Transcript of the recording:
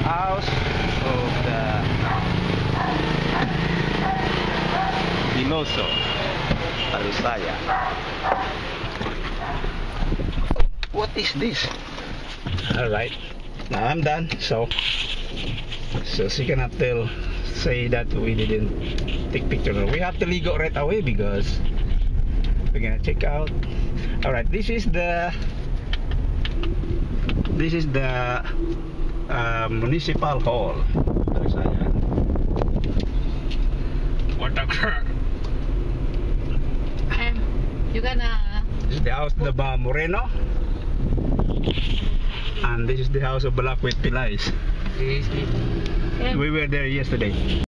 house of the Dinoso Talisaya. What is this? Alright, now I'm done. So she cannot say that we didn't take picture. We have to leave right away because we're gonna check out. Alright, this is the municipal hall. What a crap. You gonna... This is the house of the Moreno, and this is the house of Balak with Pilais. We were there yesterday.